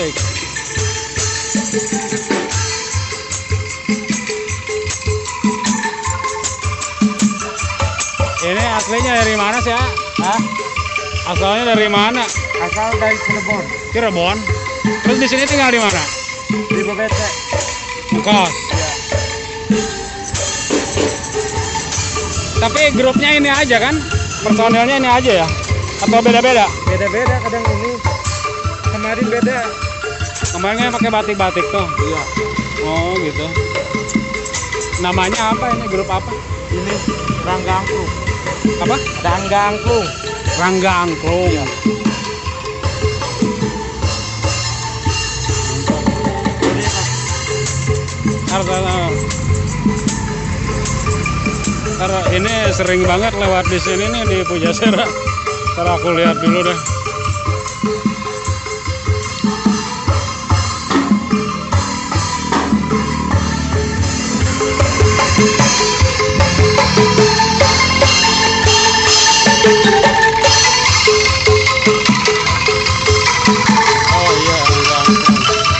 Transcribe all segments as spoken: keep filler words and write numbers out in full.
batik. Ini aslinya dari mana sih ya? Hah? Asalnya dari mana? Asal dari Cirebon. Cirebon. Terus di sini tinggal di mana? Di Bebete. Ngkos. Ya. Tapi grupnya ini aja kan? Personelnya ini aja ya? Atau beda-beda? Beda-beda kadang ini. Kemarin beda. Kemarinnya pakai batik-batik tuh. Iya. Oh gitu. Namanya apa ini? Grup apa? Ini Rangga Angklung. Apa? Rangga Angklung. Rangga Angklung. Iya. Karena karena ini sering banget lewat di sini nih di Pujasera. Ntar aku lihat dulu deh. Oh iya, Rangga Angklung.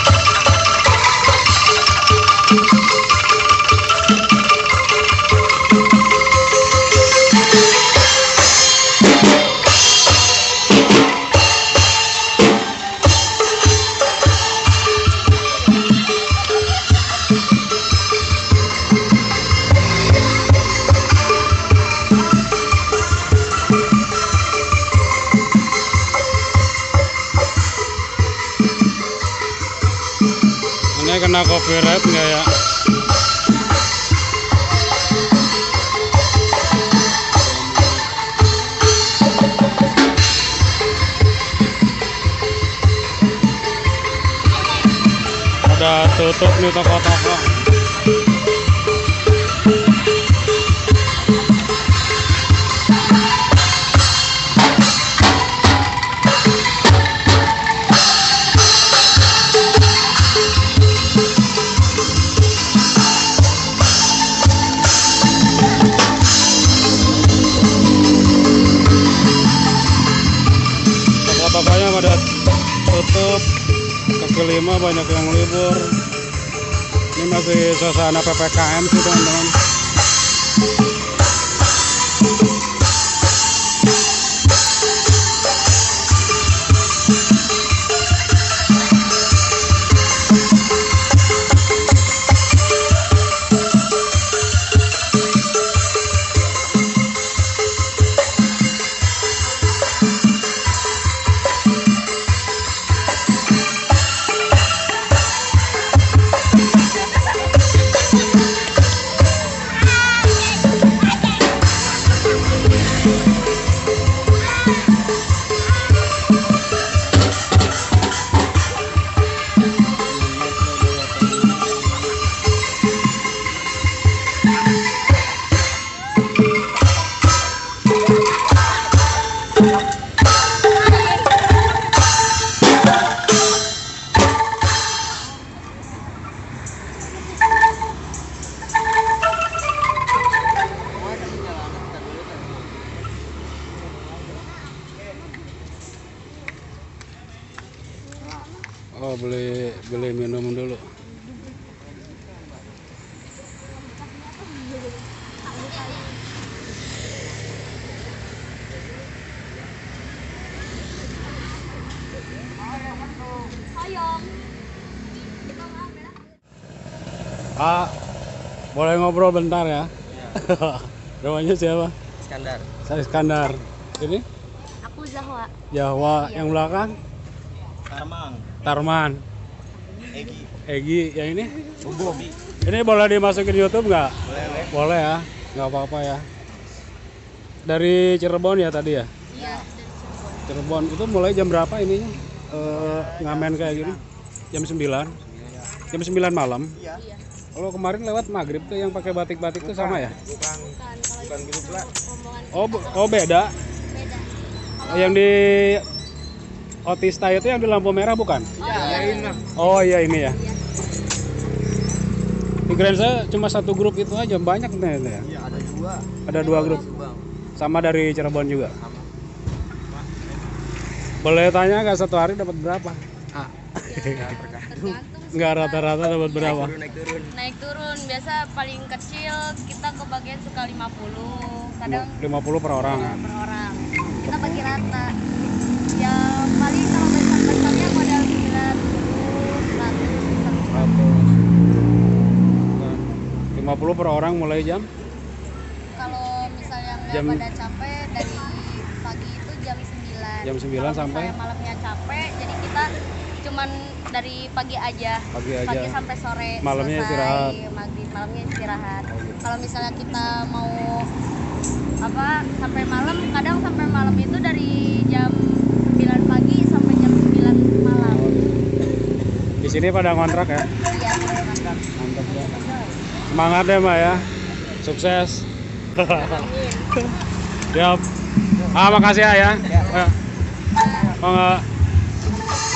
Ini kena copyright nggak ya? Udah tutup nih toko-toko. Toko-tokonya pada tutup. Kaki lima banyak yang libur. Ini masih suasana P P K M sih teman-teman. Oh, beli beli minum dulu. Pak, boleh ngobrol bentar ya? Namanya siapa? Iskandar. Saya Iskandar. Ini? Aku Zahwa. Jawa. Yang belakang? Tarmang. Tarman. Egi. Egi. Yang ini? Bubum. Ini boleh dimasukin YouTube nggak? Boleh. Boleh ya, nggak apa-apa ya. Dari Cirebon ya tadi ya? Iya, dari Cirebon. Cirebon. Itu mulai jam berapa ininya? Eh, ngamen kayak gini? Jam sembilan? Jam sembilan malam? Iya. Iya. Kalau kemarin lewat maghrib tuh yang pakai batik-batik tuh sama ya? Bukan. Bukan kalau Bukan itu grup lah. rombongan Oh, bu- oh beda. beda. Yang di Otista itu yang di lampu merah bukan? Ya, ini. Oh iya ini ya. Iya. Di Grand saya cuma satu grup itu aja, banyak nih ya. Iya, ada dua. Ada dua grup. Subang. Sama dari Cirebon juga. Sama. Boleh tanya nggak satu hari dapat berapa? Ah. Ya Tergantung sih, Nggak Pak. rata-rata dapat berapa? Turun naik turun. Naik turun biasa paling kecil kita kebagian suka lima puluh, kadang lima puluh per orang. per orang. Kita bagi rata. Ya paling kalau besar-besarnya modal sembilan puluh, seratus. lima puluh per orang mulai jam Kalau misalnya nggak Jam- pada capek dari pagi itu jam sembilan. Jam sembilan Kalau sampai? misalnya malamnya capek, jadi kita cuman dari pagi aja. Pagi aja. Pagi sampai sore. Malamnya selesai. istirahat. Maghrib malamnya istirahat. Oh, gitu. Kalau misalnya kita mau apa sampai malam, kadang sampai malam itu dari jam sembilan pagi sampai jam sembilan malam. di sini pada ngontrak ya. Iya, teman-teman. Mantap ya. Semangat deh Mbak ya. Sukses. Siap. Ah makasih ya. Ya. Oh, enggak.